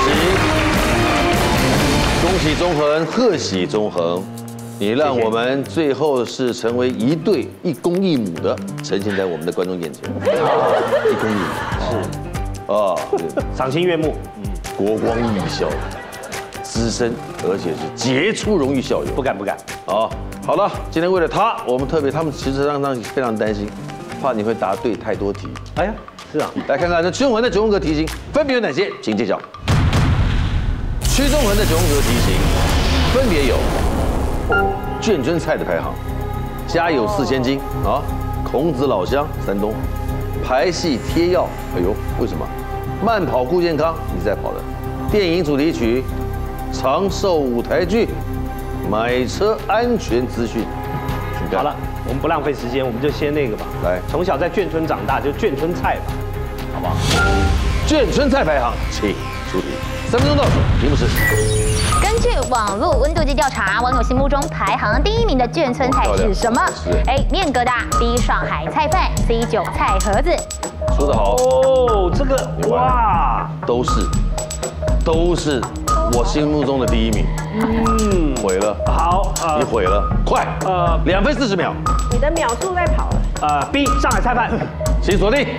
恭喜中恒，贺喜中恒。你让我们最后是成为1对1公1母的呈现在我们的观众眼前。1公1母是啊， 赏心悦目， 国光艺校资深，而且是杰出荣誉校友。 不敢。 好了，今天为了他，我们他们其实让非常担心，怕你会答对太多题。 哎呀，是啊， 来看看这屈中恒的9宫格题型分别有哪些，请揭晓。屈中恒的9宫格题型分别有。眷村菜的排行，家有4000金啊，孔子老乡山东，排戏贴药，哎呦，为什么？慢跑顾健康，你在跑的，电影主题曲，长寿舞台剧，买车安全资讯。 好了，我们不浪费时间，我们就先那个吧。 来， 从小在眷村长大，就眷村菜吧，好不好？ 眷村菜排行，请出题，3分钟倒数，题目是。 根据网络温度计调查，网友心目中排行第1名的眷村菜是什么 ？A. 面疙瘩 ，B. 上海菜饭 ，C. 韭菜盒子。 说得好哦，这个哇， 都是我心目中的第1名。毁了。好，你毁了，快，2分40秒。 你的秒数在跑了。 B. 上海菜饭， 请锁定。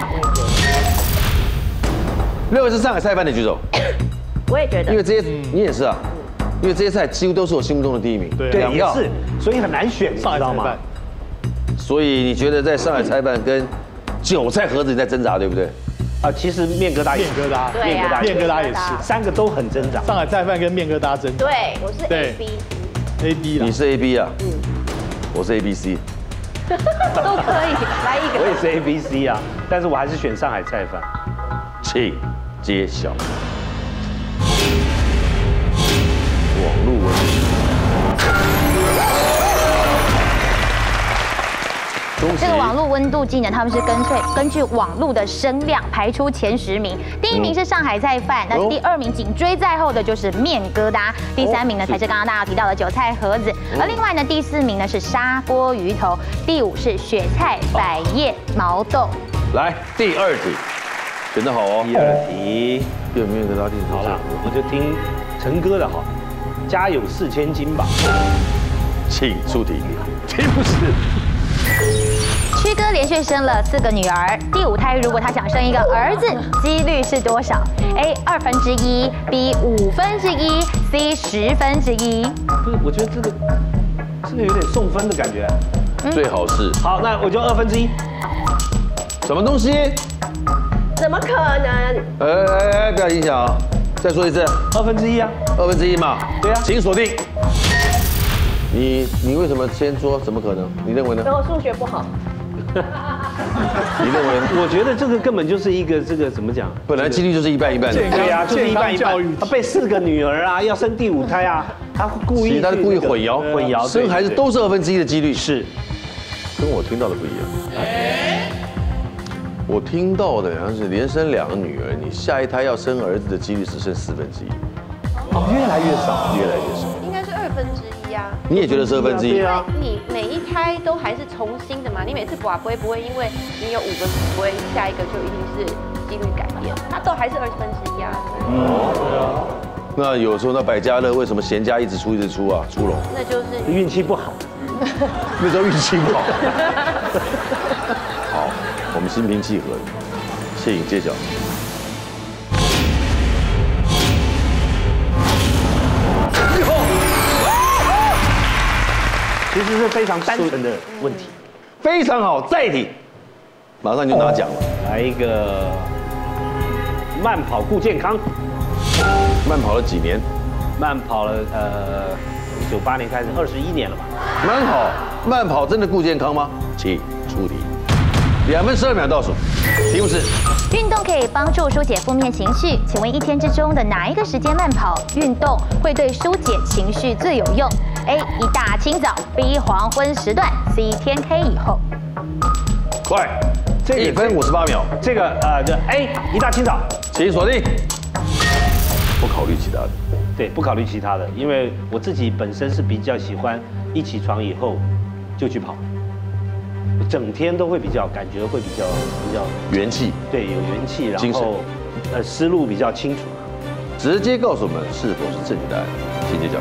认为是上海菜饭的举手。 我也觉得， 因为这些你也是啊。 因为这些菜几乎都是我心目中的第一名。 对， 也是，所以很难选，你知道吗？ 所以你觉得在上海菜饭跟韭菜盒子你在挣扎，对不对？ 其实面疙瘩也是， 对啊， 面疙瘩也是 ，3个都很挣扎。 上海菜饭跟面疙瘩挣扎。 对，我是 AB 啦。 你是 AB 啊？我是 ABC。 都可以，来一个。 我也是 ABC 啊，但是我还是选上海菜饭。 请揭晓。网络文这个网络温度计呢，他们是根据网络的声量排出前10名，第1名是上海菜饭，那第2名紧追在后的就是面疙瘩，第3名呢才是刚刚大家提到的韭菜盒子，而另外呢第4名呢是砂锅鱼头，第5是雪菜百叶毛豆。 来第2题，选得好哦。 第2题， 有面疙瘩定好了，我就听陈哥的好，家有4000斤吧。 请出题，题目是。 曲哥连续生了4个女儿，第5胎如果他想生一个儿子，几率是多少 ？A 1/2 ，B 1/5 ，C 1/10。 不是，我觉得这个有点送分的感觉。 最好是。 好，那我就1/2。 什么东西？ 怎么可能？ 不要影响啊！再说一次。 1/2啊。 1/2嘛。 对啊。 请锁定。你为什么先说？怎么可能？你认为呢？ 因为我数学不好。 你认为？ 我觉得这个根本就是一个怎么讲？ 本来几率就是一半一半的。 对啊，就是一半一半。他被4个女儿啊，要生第5胎啊，他故意。 他是故意混淆。生孩子都是1/2的几率。 是。 跟我听到的不一样。我听到的好像是连生2个女儿，你下一胎要生儿子的几率只剩1/4。 哦，越来越少， 越来越少。 应该是1/2啊。 你也觉得是1/2？ 对啊。你每一胎都还是重新的嘛，你每次拔不会因为你有5个不会，下一个就一定是几率改变，它都还是1/2啊。 对啊。那有时候那百家乐为什么闲家一直出啊？出笼。 那就是运气不好。 那时候运气不好。好，我们心平气和，请揭晓。 其实是非常单纯的问题， 非常好，再一题，马上就拿奖了。 来一个慢跑顾健康， 慢跑了几年？ 慢跑了98年开始，21年了吧？ 蛮好，慢跑真的顾健康吗？请出题，2分12秒倒数，题目是： 运动可以帮助疏解负面情绪，请问1天之中的哪一个时间慢跑运动会对疏解情绪最有用？A 一大清早 ，B 黄昏时段 ，C 天黑以后。 快，1分58秒。 这个A 一大清早， 请锁定。不考虑其他的。 对，不考虑其他的，因为我自己本身是比较喜欢一起床以后就去跑，整天都会感觉会比较元气。 对，有元气，然后思路比较清楚。 直接告诉我们是否是正确答案，请揭晓。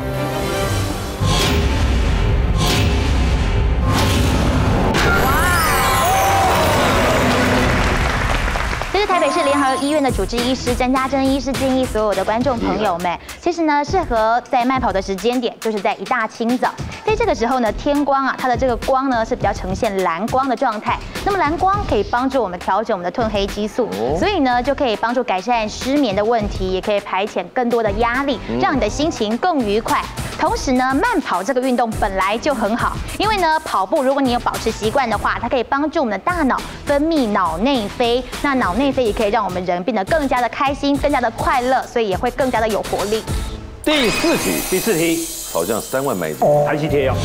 这是台北市联合医院的主治医师詹家珍医师建议所有的观众朋友们，其实呢适合在慢跑的时间点就是在一大清早，在这个时候呢天光啊，它的这个光呢是比较呈现蓝光的状态，那么蓝光可以帮助我们调整我们的褪黑激素，所以呢就可以帮助改善失眠的问题，也可以排遣更多的压力，让你的心情更愉快。同时呢，慢跑这个运动本来就很好，因为呢跑步如果你有保持习惯的话，它可以帮助我们的大脑分泌脑内啡，那脑内啡也可以让我们人变得更加的开心，更加的快乐，所以也会更加的有活力。 第4题，好像3万买台积贴药，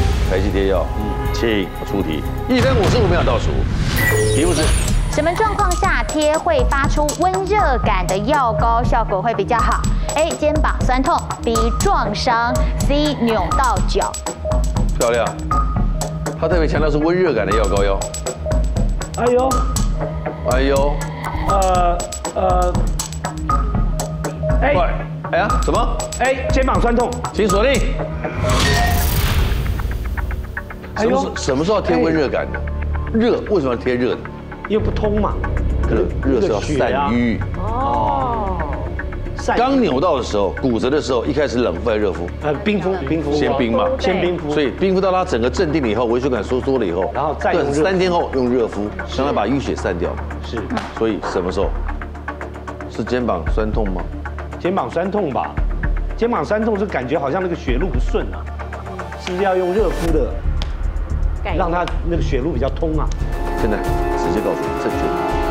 请出题，1分55秒倒数，题目是： 什么状况下贴会发出温热感的药膏效果会比较好 ？A. 肩膀酸痛 ，B. 撞伤 ，C. 扭到脚。 漂亮，他特别强调是温热感的药膏哟。哎呦， 快， 什么 ？A 肩膀酸痛， 请锁定。什么时候要贴温热感的？热为什么要贴热的？ 因为不通嘛。 热是要散瘀。 刚扭到的时候，骨折的时候，一开始冷敷还是热敷？ 冰敷， 先冰嘛， 先冰敷。 所以冰敷到它整个镇定了以后，微血管收缩了以后， 然后再用 3天后用热敷，让它把淤血散掉。 是。 所以什么时候？是肩膀酸痛吗？ 肩膀酸痛吧，肩膀酸痛是感觉好像那个血路不顺啊，是不是要用热敷的，让它那个血路比较通啊？ 现在直接告诉我正确答案，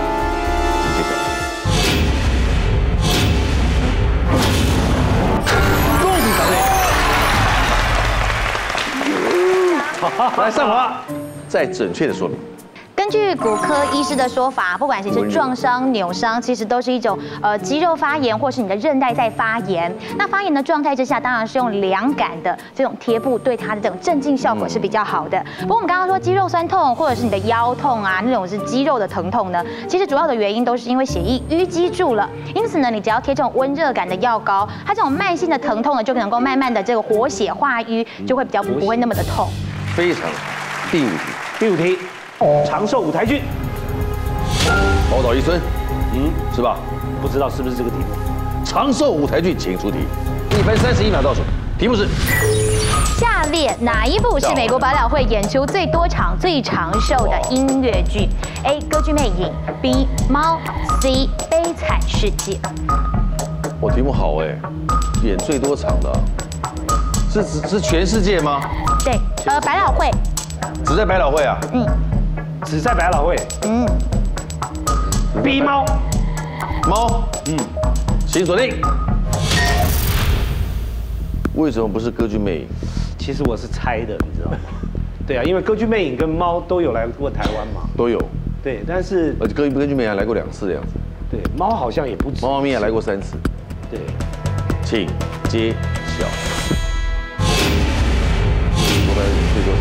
恭喜小妹！来上华，再准确的说明。 根据骨科医师的说法，不管是撞伤、扭伤，其实都是一种肌肉发炎，或是你的韧带在发炎。那发炎的状态之下，当然是用凉感的这种贴布，对它的这种镇静效果是比较好的。不过我们刚刚说肌肉酸痛，或者是你的腰痛啊，那种是肌肉的疼痛呢，其实主要的原因都是因为血液淤积住了。因此呢，你只要贴这种温热感的药膏，它这种慢性的疼痛呢，就能够慢慢的这个活血化瘀，就会比较不会那么的痛。 非常。第五题。 长寿舞台剧， 宝岛一村，是吧？ 不知道是不是这个题目？ 长寿舞台剧，请出题。1分31秒倒数，题目是： 下列哪一部是美国百老汇演出最多场、最长寿的音乐剧 ？A. 歌剧魅影 ，B. 猫 ，C. 悲惨世界。 我题目好哎，演最多场的，是全世界吗？ 对，百老汇。 只在百老汇啊？ 只在百老汇。B 猫， 请锁定。为什么不是歌剧魅影？ 其实我是猜的，你知道吗？对啊，因为歌剧魅影跟猫都有来过台湾嘛。 都有。 对，但是歌剧魅影还来过2次的样子。 对，猫好像也不止。 猫咪还来过3次。 对， 请揭晓。最多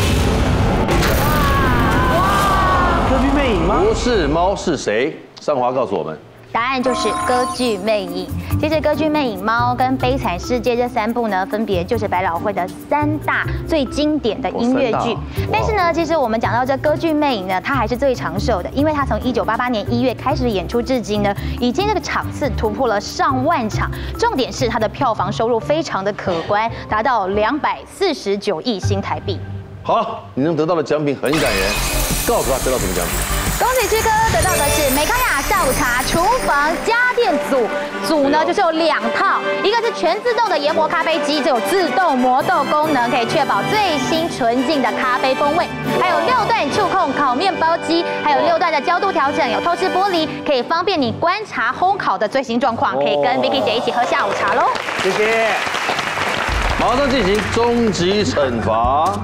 歌剧魅影吗？ 不是，猫是谁？上华告诉我们， 答案就是歌剧魅影。其实歌剧魅影、猫跟悲惨世界这3部呢，分别就是百老汇的3大最经典的音乐剧。但是呢，其实我们讲到这歌剧魅影呢，它还是最长寿的，因为它从1988年1月开始演出至今呢，已经这个场次突破了上万场。重点是它的票房收入非常的可观，达到249亿新台币。 好，你能得到的奖品很感人，告诉他得到什么奖品？ 恭喜曲哥得到的是美康雅下午茶厨房家电组呢，就是有2套，一个是全自动的研磨咖啡机，这有自动磨豆功能，可以确保最新纯净的咖啡风味；还有6段触控烤面包机，还有6段的焦度调整，有透视玻璃，可以方便你观察烘烤的最新状况，可以跟 Vicky 姐一起喝下午茶喽。 谢谢。 马上进行终极惩罚。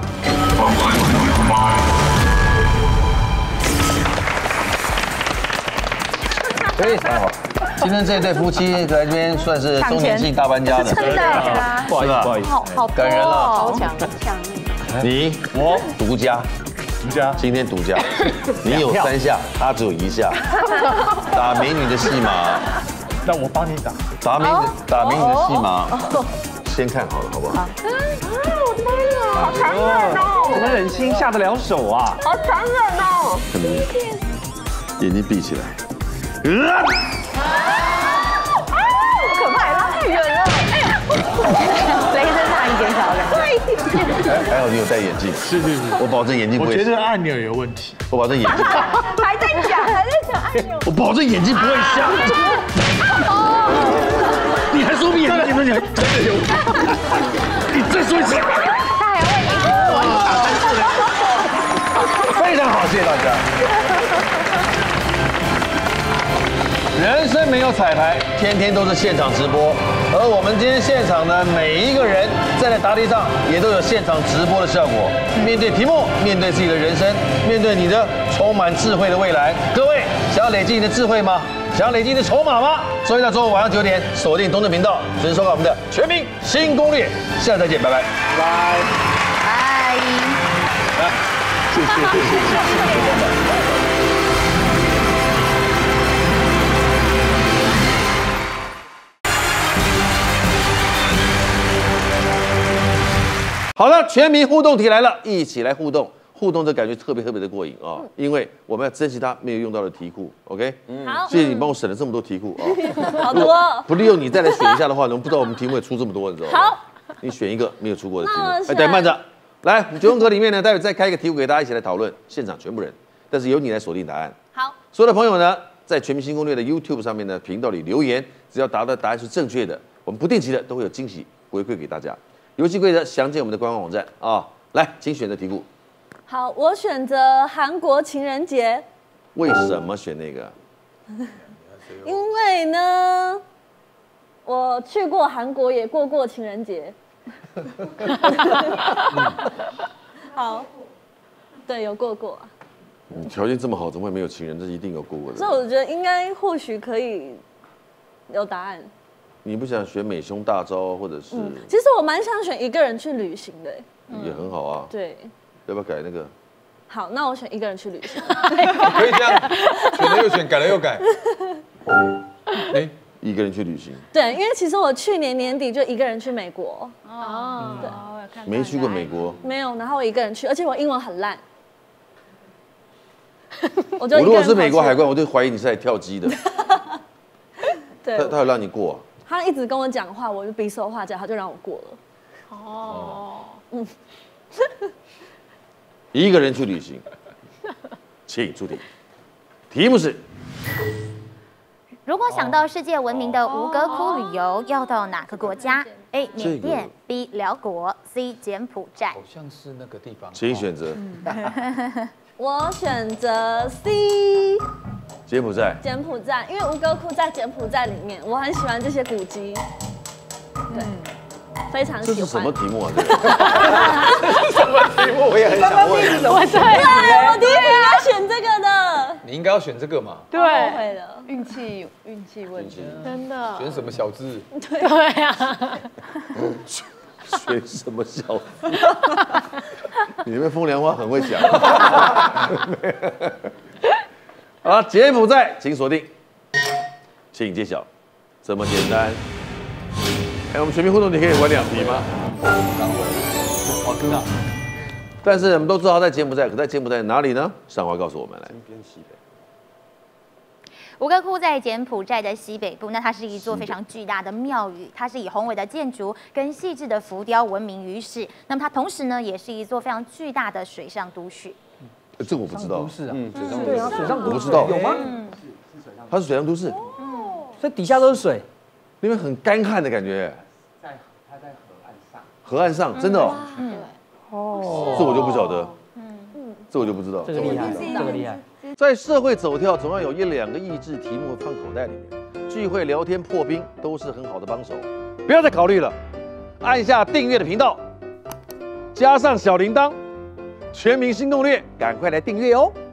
非常好，今天这对夫妻来这边算是中年性大搬家的， 真的， 不好意思，不好意思， 好感人了， 超强。 你我独家，今天独家，你有3下，他只有1下，打美女的戏码， 那我帮你打， 打美女的戏码，先看好了，好不好？ 我天哪，好残忍哦！ 怎么忍心下得了手啊？ 好残忍哦！ 看没？眼睛闭起来。 好可怕，拉太远了！ 随身差一点小人。 还好你有戴眼镜， 是， 我保证眼睛不会。 我觉得按钮有问题， 我保证眼睛。 还在讲按钮。 我保证眼睛不会瞎。你还说比眼睛呢？你再说一次。 他还会非常好，谢谢大家。人生没有彩排，天天都是现场直播。而我们今天现场的每一个人站在答题上，也都有现场直播的效果。面对题目，面对自己的人生，面对你的充满智慧的未来。各位，想要累积你的智慧吗？想要累积你的筹码吗？周一到周五晚上9点，锁定东正频道，准时收看我们的全民新攻略。下次再见，拜拜。 拜。 来，谢谢。好了，全民互动题来了，一起来互动。 互动的感觉特别的过瘾啊，因为我们要珍惜它没有用到的题库 ，OK？ 好， 谢谢你帮我省了这么多题库啊， 好多。 不利用你再来选一下的话，我们不知道我们题目会出这么多，你知道吗？ 好， 你选一个没有出过的题目， 那等慢着，来9宫格里面呢，待会再开一个题目给大家一起来讨论，现场全部人，但是由你来锁定答案。 好， 所有的朋友呢，在全民新攻略的 YouTube 上面的频道里留言，只要答的答案是正确的，我们不定期的都会有惊喜回馈给大家。游戏规则详见我们的官方网站啊。来，请选择题库。 好，我选择韩国情人节。 为什么选那个？ 因为呢，我去过韩国，也过过情人节。好，对，有过过。 你条件这么好，怎么会没有情人？这一定有过过的。 所以我觉得应该或许可以有答案。 你不想选美胸大招，或者是？ 其实我蛮想选一个人去旅行的。 也很好啊。 对。 要不要改那个？ 好，那我选一个人去旅行。 可以这样，选了又选，改了又改。 哎，一个人去旅行。 对，因为其实我去年年底就一个人去美国。 哦， 对， 没去过美国。 没有，然后我一个人去，而且我英文很烂。 我如果是美国海关，我就怀疑你是来跳机的。 对， 他有让你过啊？ 他一直跟我讲话，我就比手画脚，他就让我过了。哦， 一个人去旅行，请出题。题目是： 如果想到世界闻名的吴哥窟旅游，要到哪个国家 ？A. 缅甸 B. 辽国 C. 柬埔寨。 好像是那个地方。 请选择。 我选择 C。 柬埔寨。 柬埔寨，因为吴哥窟在柬埔寨里面，我很喜欢这些古迹。对。非常喜欢。 这是什么题目啊？ 什么题目？我也很想问。 我第一题应该选这个的。 你应该要选这个嘛？ 对，会的。 运气问题， 真的。 选什么小字？ 对啊。 选什么小字？你那边风凉话很会讲。好，柬埔寨，请锁定，请揭晓，这么简单。我们全民互动，你可以玩2题吗？ 我知道。 但是我们都知道在柬埔寨，可在柬埔寨哪里呢？上华告诉我们来。 东边西北。 吴哥窟在柬埔寨的西北部，那它是一座非常巨大的庙宇，它是以宏伟的建筑跟细致的浮雕闻名于世。那么它同时呢，也是一座非常巨大的水上都市。 这个我不知道。 都市啊， 对啊， 水上我不知道。 有吗？ 它是水上都市。 所以底下都是水， 那边很干旱的感觉。 它在河岸上。 河岸上，真的哦。 哦。 这我就不晓得。这我就不知道。 这个厉害，这个厉害。 在社会走跳，总要有1-2个益智题目放口袋里面。聚会、聊天、破冰都是很好的帮手。不要再考虑了，按下订阅的频道，加上小铃铛，全民新攻略，赶快来订阅哦。